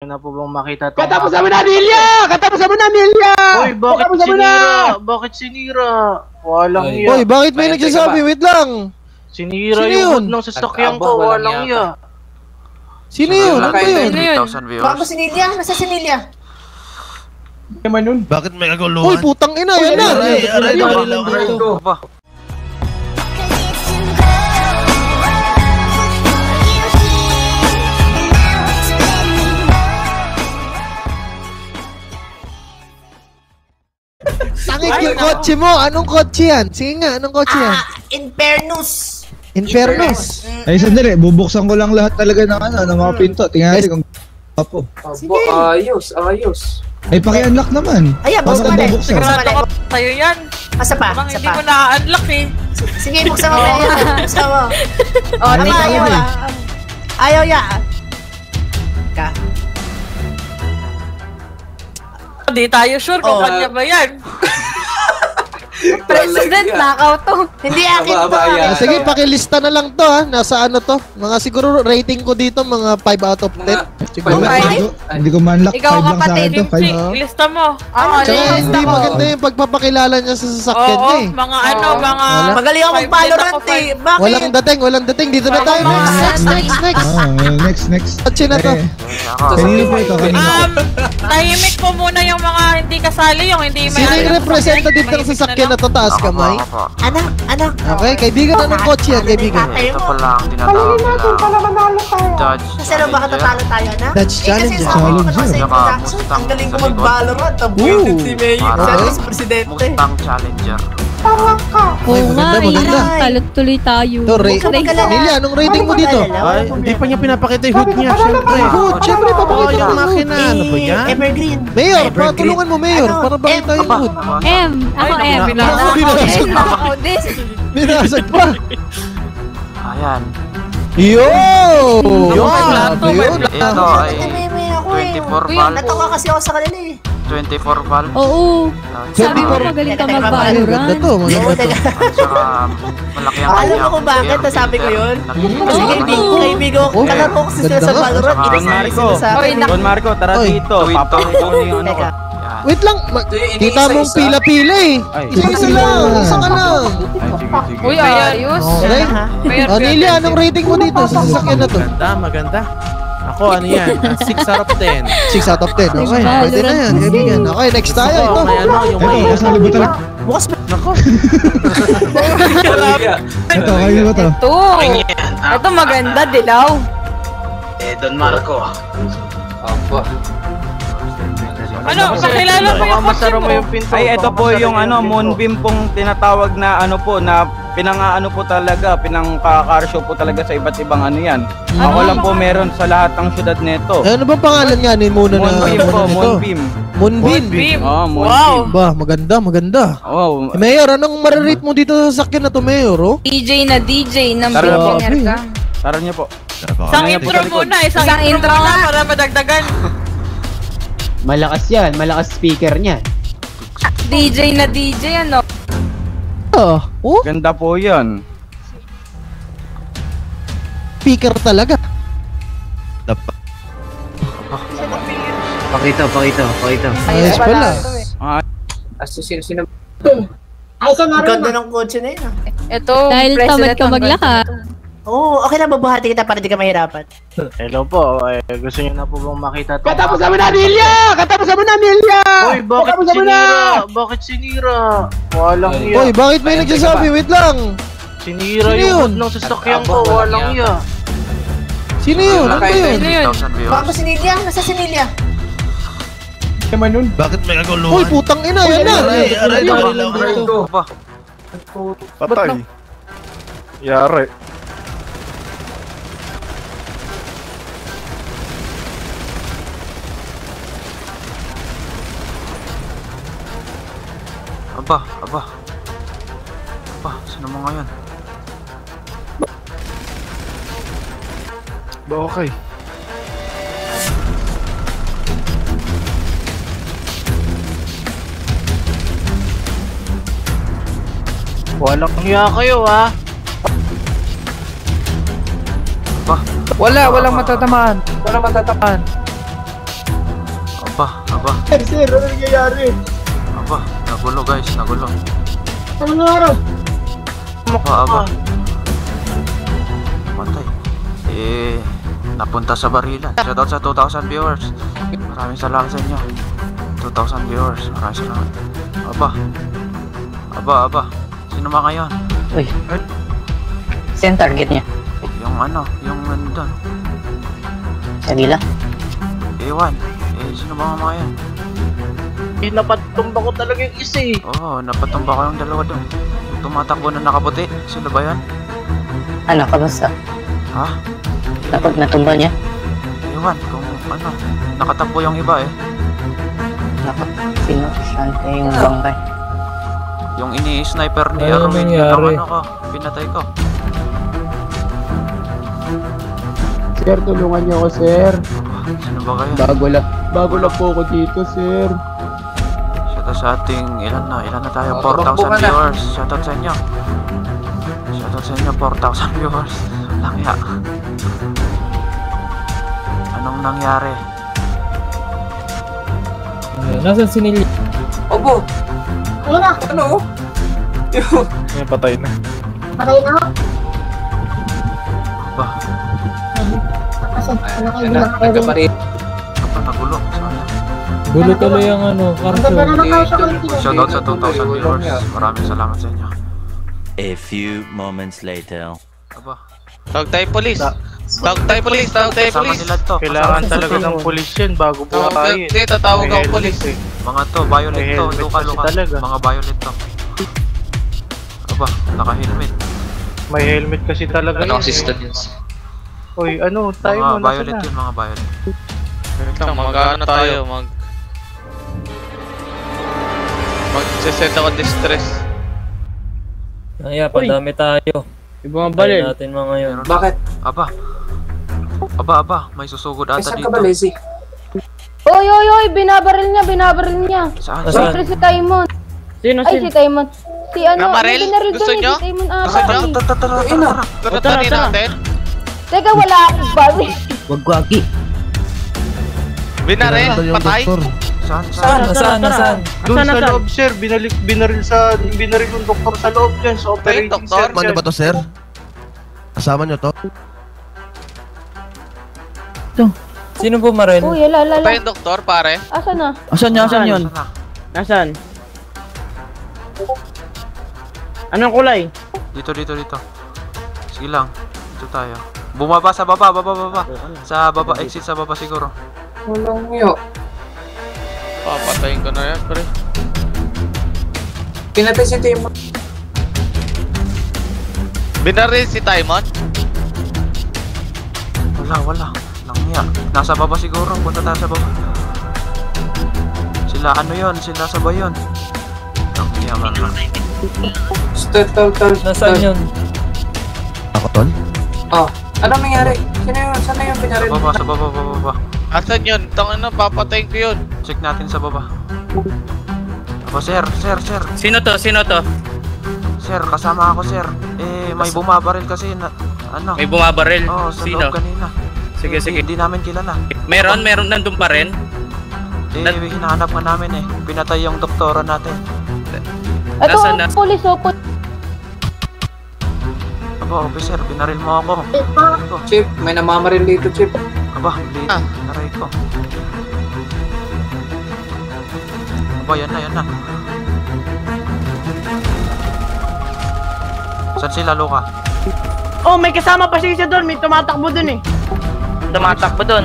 na po bang makita ito? Katapos naman na Amelia! Katapos naman na Amelia! Uy, bakit sinira? Bakit sinira? Walang iya. Uy, bakit may nagsasabi? Wait lang! Sinira Sino yung yun? hood ng sasakyan ko, walang iya. Sino yun? Ano ba yun? 3,000 viewers. Baka sinilya? Nasa sinilya? Naman nun. Bakit may kaguluhan? Uy, putang ina! Yan na! Aba. Tangik yung kotse mo! Anong kotse yan? Sige nga, anong kotse yan? Infernus! Infernus! Ay, sandali. Bubuksan ko lang lahat talaga ng mga pinto. Tingnan natin kung po. Sige. Ayos. Ay, paki-unlock naman. Ayan, Paano buksan mo ka na. bubuksan? Buksan mo na. Sa'yo yan. Asa pa? Bang Asa hindi pa? ko na-unlock eh. Sige, buksan mo na yan. Buksan mo. Oh, Tama, ayaw eh. Ayaw ya. Ka. Hindi tayo sure kung kanya ba yan. President, knockout to. Hindi akin to. Sige, pakilista na lang to ha. Nasa ano to? Mga siguro rating ko dito, mga 5 out of 10. Siguro. Hindi ko man-lock. Ikaw 5 lang sa akin to. kapatid, ilista mo. Tsaka hindi maganda yung pagpapakilala niya sa sasakyan niya eh. Mga ano, mga... Magaling ako mag-Valorant eh. Bakit? Walang dating. Dito na tayo. Next. Kotse na to. Kanina po ito, kanina. Tahimik po muna yung mga hindi kasali, yung hindi may... Sino yung representative ng sasakyan na to? Taas kamay? Anak. Okay, kaibigan, anong kotse yan, kaibigan? Ito pa lang tinatawag nila. Dodge Kasi ano baka tatalo tayo na? Dodge Challenger. Kasi sabi ko sa introduction, ang galing ko mag-Valorant. Ang built si Mayor. Sabi ko sa presidente. Mustang Challenger. Oo nga, maganda. Talot tuloy tayo. Ito, Nelia, anong rating mo dito? Ay, hindi pa niya pinapakita yung hood niya, syempre. Good, syempre, papakita yung mo. makina, ano ba yan? Evergreen. Mayor, patulungan mo, Mayor, para bakita yung hood. M. Ako M. Binasag pa. Ayan. Yo! Ito ay May ako eh. 24 valve. Natawa kasi ako sa kanila eh. 24 valve. Oo. Sabi ko magaling ka Maganda mag-Valorant. to, maganda to. At saka malaki ang Alam mo kung bakit nasabi ko yun? Kasi kaibigan ko, kalaro ko kasi sila sa Valorant. Inasabi sila sa akin. Don Marco, tara dito. Papakita ko yung ano ko. Wait lang, kita mong pila-pila eh. Isa lang, isa ka lang. Uy, ayos. Okay. Nelia, anong rating mo dito sa sasakyan na to? Maganda. Ako, ano yan? 6 out of 10. 6 out of 10, okay. Pwede na yan, kaibigan. Okay, next tayo. Ito. May ano, yung may... Ito, nasa libutan. Bukas ba? Ito, kayo ba to? Ito maganda, dilaw. Don Marco. Ano, pakilala mo yung kotse mo. Ay, ito po yung ano, Moonbeam pong tinatawag na ano po, na pinang-ano po talaga, pinang-car-show po talaga sa iba't ibang ano yan. Ako lang po meron sa lahat ng syudad nito. Ano bang pangalan nga ni muna na? Moonbeam po, Moonbeam. Moonbeam. Oh, Moonbeam. Ba, maganda. Wow. Mayor, anong marirate mo dito sa sasakyan na to, Mayor, oh? DJ na DJ ng Tara na po. billionaire ka. Tara niyo po. Isang intro muna, isang intro muna para madagdagan. Malakas yan, malakas speaker niya. DJ na DJ ano? Oh, Ganda po yan. speaker talaga. Pakita. Ayos pala. Ang ganda ng kotse na yun ah. Ito, Dahil tamad ka maglaka. Oo, okay na babuhati kita para di ka mahirapan. Hello po, gusto niyo na po bang makita ito? Katapos naman na Amelia! Katapos naman na Amelia! Uy, bakit sinira? Bakit sinira? Walang iya. Uy, bakit may nagsasabi? Wait lang. Sinira Sino yung yun? hood ng sasakyan ko, walang iya. Sino yun? Ano ba yun? 3,000 viewers. Baka sinilya? Nasa sinilya? Naman nun. Bakit may Uy, kaguluhan? putang ina, yan na. Aba. Patay. Yari. Aba. Sino mo ngayon? Okay. Walang iya kayo ah. Walang matatamaan. Aba, Sir, ano nangyayari? aba, nagulo guys, nagulo. Ano nangyari? Aba. Patay. Napunta sa barilan. Shoutout sa 2,000 viewers. Maraming salamat sa inyo. 2,000 viewers. Maraming salamat. Aba. Sino ba ngayon? Uy. Saan target niya? Yung nandun. Sa gila? Ewan. Sino ba nga ngayon? Napatumba ko talaga yung isa eh. Oo, napatumba ko yung dalawa doon. Tumatakbo na nakaputi. Sino ba yan? Ano, kamusta? Ha? Natumba niya? Ewan kung nakatakbo yung iba eh. Sino? Saan kayo yung bangkay? Yung ini-sniper ni Ano Arwin, nangyari? pinatay ko. Sir, tulungan niyo ako, sir. Sino ba kayo? Bago lang po ako dito, sir. Shoutout sa ating, ilan na tayo? 4,000 viewers. Shoutout sa inyo. 4,000 viewers. Langya. Anong nangyari? Nasaan si Nili? Opo. Ano? May patay na. Ba? Nagkapari. Apa nagulo? Sana. Gulo tuloy ang karso. Shoutout sa 2,000 viewers. Maraming salamat sa inyo. A few moments later. Aba. Tawag tayo polis. Kasama nila to. Kailangan talaga ng polis yan bago buhayin. Hindi, tatawag ako polis eh. Mga to, violet to. Luka. talaga. Mga violet to. Aba, naka-helmet. May helmet kasi talaga yun. Assistant yun. Uy, tayo Mga muna violet sana. yun, mga violet. Mag-ano tayo, mag-sesend ako distress. Kaya, padami tayo. Ibang Tayo natin mga yun. Bakit? Aba, may susugod ata Saan dito. ka ba, Lazy? Oy, binabaril niya. Saan? Siyempre si Taimon. Sino? Si Taimon. Si Namaril? binaril Gusto doon nyo? Si Taimon Tara. Tatanin natin. Teka, wala akong baril. Wag gwagi. Binaril, patay. Saan? Doon sa loob, sir. Binaril yung doktor sa loob dyan. Sa operating doktor? sir. Ano ba to, sir? Kasama nyo to? Sino po marin? Uy, ala. Patay yung doktor, pare. Asan na? Asan yun? Nasaan? Anong kulay? Dito. Sige lang. Dito tayo. Bumaba sa baba. Sa baba, exit sa baba siguro. Walang iyo. Papatayin ko na yan, pre. Pinatay si Timon. Binaril si Taimon? Wala. Langya. Nasa baba siguro. Punta tayo sa baba. Sila sabay yun. Langya man lang. Nasaan yun? Ako, tol? Anong nangyari? Saan na yung pinaril? Sa baba. Asan yun? Papatayin ko yun. Check natin sa baba. Aba, sir. Sino to? Sir, kasama ako, sir. May bumabaril kasi May bumabaril? Oo, sa Sino? loob kanina. Sige. Hindi namin kilala. Meron nandun pa rin? Hinahanap nga namin eh. Pinatay yung doktora natin. Ito, Nasaan na? pulis o. Aba, officer, binaril mo ako. Chip, may namamaril dito, Chip. Aba, bleed. Aray ko. Aba, yan na. Saan sila, Luka? Oh, may kasama pa siya doon. May tumatakbo doon eh. Tumatakbo doon.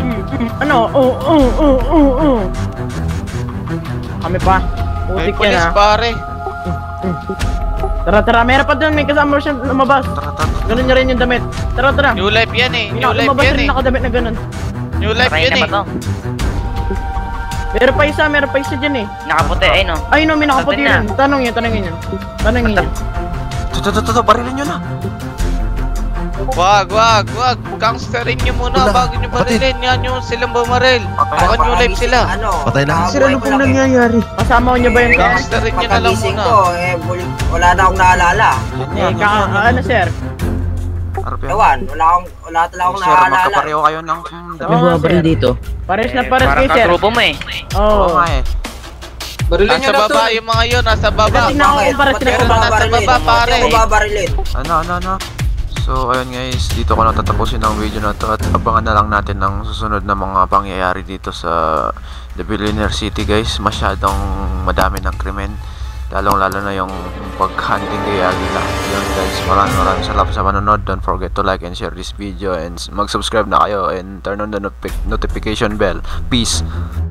Kami pa. May Putik polis, yan pare. Tara. Meron pa doon. May kasama siya lumabas. Tara. Ganun niya rin yung damit. Tara. New life yan eh. Lumabas rin nakadamit na ganun. New life yan eh. Meron pa isa dyan eh. Nakaputi, ay no. Ay no, may nakaputi rin. Tanongin yun. Ito, barilin nyo na. Wag. Gangsterin nyo muna bago nyo barilin. Yan yung silang bumaril. Baka new life sila. Patay na. Sir, ano pong nangyayari? Kasama niyo ba yung Gangsterin nyo na lang muna. Wala na akong naalala. Ano sir? RPM. Wala talaga akong Sir, naalala. magkapareho kayo ng May bumabaril dito. Pares na pares Parang kayo, sir. kagrupo mo eh. Oo Oo. nga eh. Nasa baba yung mga yun, nasa baba. Tingnan ko kung pares sila Pero nasa baba, pare. Ano? So, ayun guys, dito ko natatapusin ang video na to at abangan na lang natin ang susunod na mga pangyayari dito sa The Billionaire City guys. Masyadong madami ng krimen, lalong-lalo na yung pag-hunting kay Aguila. Yun guys, maraming salamat sa manonood. Don't forget to like and share this video and mag-subscribe na kayo and turn on the notification bell. Peace!